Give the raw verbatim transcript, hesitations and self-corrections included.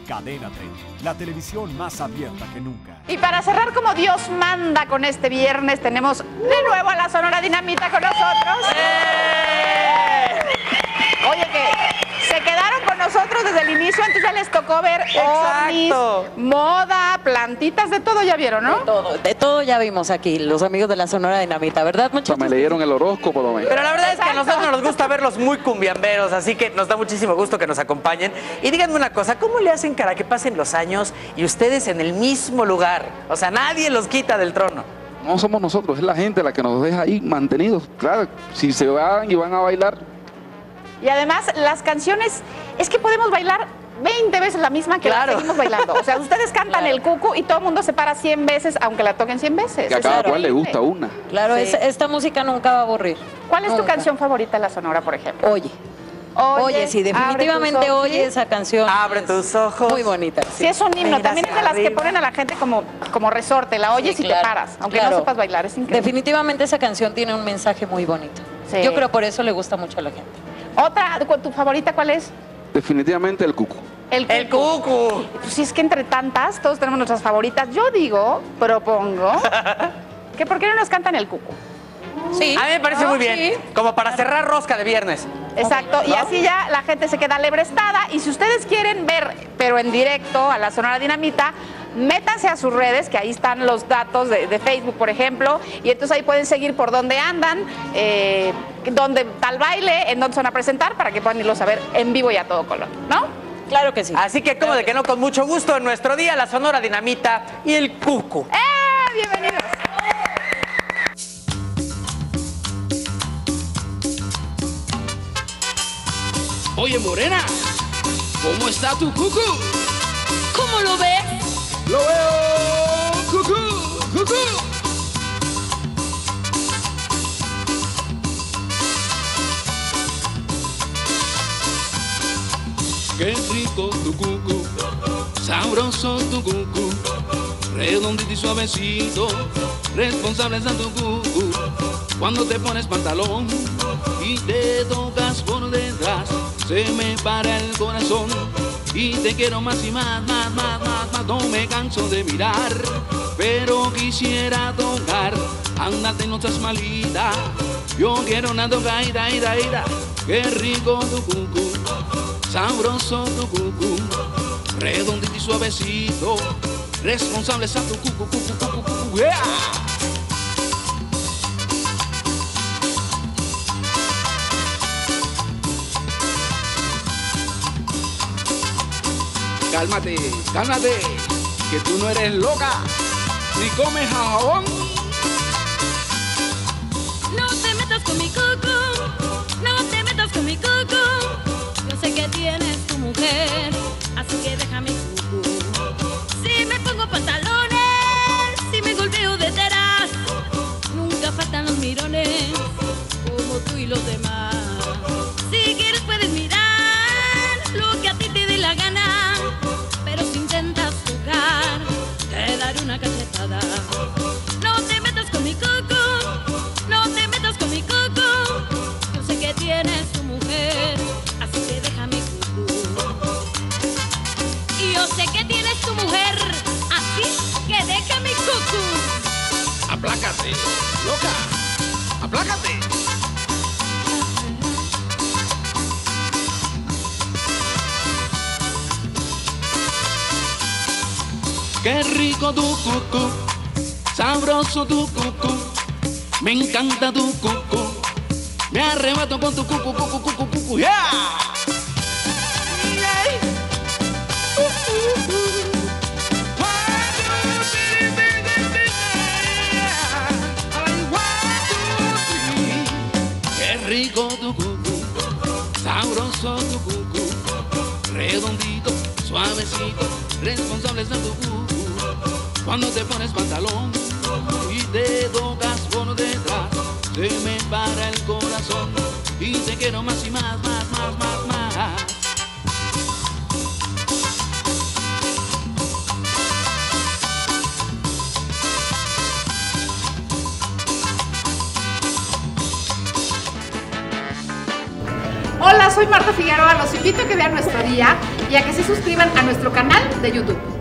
Cadena treinta, la televisión más abierta que nunca. Y para cerrar como Dios manda con este viernes, tenemos de nuevo a la Sonora Dinamita con nosotros. ¡Eh! Oye, que se quedaron con nosotros desde el inicio, antes ya les tocó ver ovnis, moda, plantitas, de todo ya vieron, ¿no? De todo, de todo ya vimos aquí, los amigos de la Sonora Dinamita, ¿verdad, muchachos? Me leyeron el horóscopo, Domingo. Pero la verdad es que a nosotros nos gusta verlos muy cumbiamberos, así que nos da muchísimo gusto que nos acompañen. Y díganme una cosa, ¿cómo le hacen para que pasen los años y ustedes en el mismo lugar? O sea, nadie los quita del trono. No somos nosotros, es la gente la que nos deja ahí mantenidos. Claro, si se van y van a bailar. Y además, las canciones, es que podemos bailar veinte veces la misma que claro. la seguimos bailando. O sea, ustedes cantan claro. el cucu y todo el mundo se para cien veces, aunque la toquen cien veces. Que a cada cual le gusta una. Claro, sí. es, esta música nunca va a aburrir. ¿Cuál es nunca. tu canción favorita de la Sonora, por ejemplo? Oye. Oye, oye sí, definitivamente Oye esa canción. Abre tus ojos. Muy bonita. Sí, sí es un himno. Mira también es de las arriba. que ponen a la gente como, como resorte. La oyes sí, y claro, te paras, aunque claro. no sepas bailar. Es increíble. Definitivamente esa canción tiene un mensaje muy bonito. Sí. Yo creo por eso le gusta mucho a la gente. ¿Otra? ¿Tu favorita cuál es? Definitivamente el cucu. El cucu. El cucu. Pues sí, es que entre tantas, todos tenemos nuestras favoritas. Yo digo, propongo, que ¿por qué no nos cantan el cucu? Sí. A mí me parece oh, muy bien. Sí. Como para cerrar rosca de viernes. Exacto. ¿No? Y así ya la gente se queda lebrestada. Y si ustedes quieren ver, pero en directo, a la Sonora Dinamita, métanse a sus redes, que ahí están los datos de, de Facebook, por ejemplo, y entonces ahí pueden seguir por dónde andan, eh, dónde tal baile, en dónde se van a presentar, para que puedan irlos a ver en vivo y a todo color, ¿no? Claro que sí. Así que, como claro de que no, con mucho gusto, en nuestro día, la Sonora Dinamita y el cucu. ¡Eh! ¡Bienvenidos! Oye, Morena, ¿cómo está tu cucu? ¿Cómo lo ves? ¡Lo veo! ¡Cucú! ¡Cucú! ¡Qué rico tu cucú! Sabroso tu cucú, redondito y suavecito, responsable está tu cucú. Cuando te pones pantalón y te tocas por detrás, se me para el corazón y te quiero más y más, más, más, más, más. No me canso de mirar, pero quisiera tocar. Ándate, no seas malita, yo quiero una tocaída, ida, ida. Qué rico tu cucú, sabroso tu cucú, redondito y suavecito, responsable está tu cucú, cucú, cucú, cucú, yeah. Cálmate, cálmate, que tú no eres loca, ni comes jabón. No te metas con mi cucu, no te metas con mi cucu. Yo sé que tienes tu mujer, así que deja mi cucu. Si me pongo pantalones, si me golpeo detrás, nunca faltan los mirones, como tú y los demás. Si quieres puedes mirar lo que a ti te dé la gana, pero si intentas tocar, te daré una cachetada. No te metas con mi cucu, no te metas con mi cucu. Yo sé que tienes tu mujer, así que deja mi cucu. Y yo sé que tienes tu mujer, así que deja mi cucu. Aplácate, loca, aplácate. Qué rico tu cucú, sabroso tu cucú, me encanta tu cucú, me arrebato con tu cucú, cucú, cucú, cucú, yeah. Qué rico tu cucú, sabroso tu cucú, redondito, suavecito, responsable es tu cucú. Cuando te pones pantalón y te tocas por detrás, se me para el corazón y te quiero más y más, más, más, más, más. Hola, soy Marta Figueroa, los invito a que vean nuestro día y y a que se suscriban a nuestro canal de YouTube.